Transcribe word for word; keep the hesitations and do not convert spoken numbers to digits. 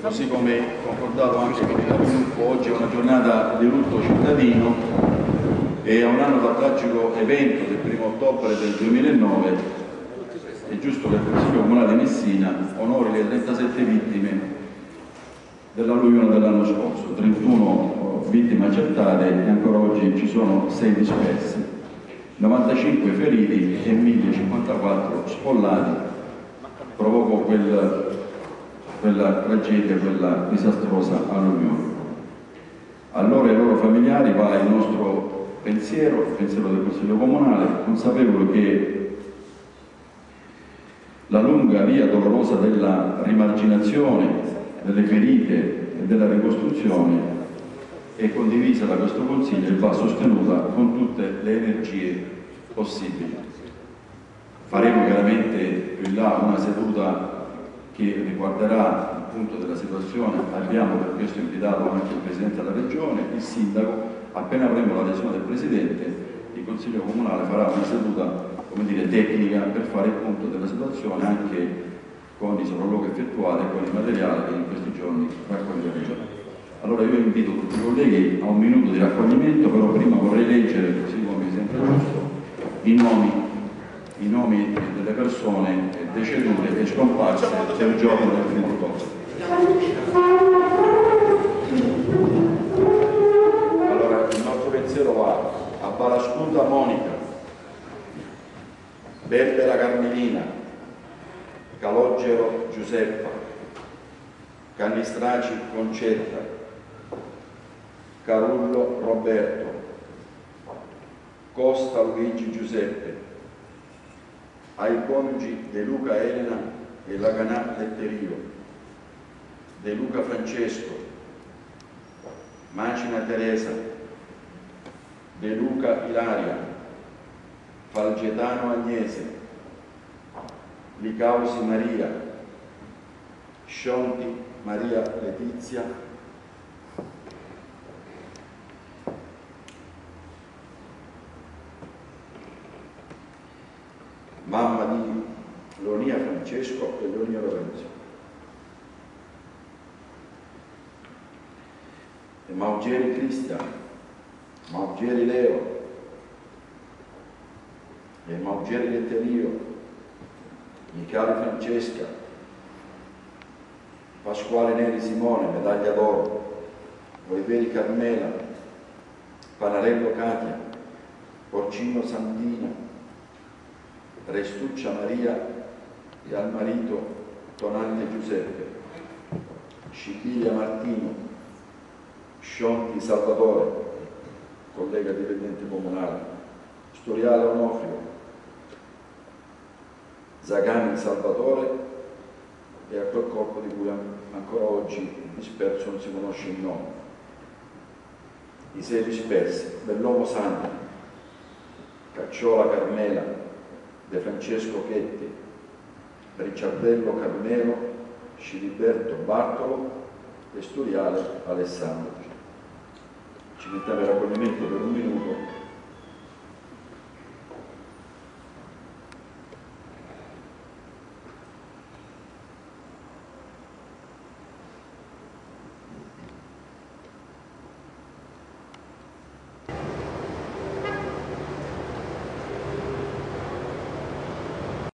così come concordato anche con il gruppo, oggi è una giornata di lutto cittadino e a un anno dal tragico evento del primo ottobre del duemilanove è giusto che il Consiglio Comunale di Messina onori le trentasette vittime dell'alluvione dell'anno scorso, trentuno vittime accertate e ancora oggi ci sono sei dispersi, novantacinque feriti e millecinquantaquattro sfollati. Provocò quel, quella tragedia, quella disastrosa alluvione. A loro e ai loro familiari va il nostro pensiero, il pensiero del Consiglio Comunale, consapevole che la lunga via dolorosa della rimarginazione, delle ferite e della ricostruzione è condivisa da questo Consiglio e va sostenuta con tutte le energie possibili. Faremo chiaramente più in là una seduta che riguarderà il punto della situazione, abbiamo per questo invitato anche il Presidente della Regione, il Sindaco. Appena avremo l'adesione del Presidente, il Consiglio Comunale farà una seduta, come dire, tecnica per fare il punto della situazione anche con i sopralluoghi effettuati e con il materiale che in questi giorni raccoglieremo. Allora io invito tutti i colleghi a un minuto di raccoglimento, però prima vorrei leggere, così come mi sembra giusto, i nomi i nomi delle persone decedute e scomparse del giorno del primo ottobre. Allora il nostro pensiero va a Balascuta Monica, Berbera Carmelina, Calogero Giuseppa, Cannistraci Concetta, Carullo Roberto, Costa Luigi Giuseppe, ai coniugi De Luca Elena e Laganà Letterio, De Luca Francesco, Macina Teresa, De Luca Ilaria, Falgetano Agnese, Licausi Maria, Scionti Maria Letizia, mamma di Lonia Francesco e Lonia Lorenzo, e Maugeri Cristian, Maugeri Leo, e Maugeri Letterio, Michele Francesca, Pasquale Neri Simone, medaglia d'oro, Oliveri Carmela, Panarello Katia, Porcino Sandina, Restuccia Maria e al marito Tonante Giuseppe, Scipilia Martino, Scionti Salvatore, collega dipendente comunale, Storiale Onofrio, Zagani Salvatore e a quel corpo di cui ancora oggi disperso non si conosce il nome. I sei dispersi: Bellomo Santi, Cacciola Carmela, De Francesco Chetti, Ricciardello Carmelo, Sciliberto Bartolo e Sturiale Alessandro. Ci mettiamo il raccoglimento per un minuto.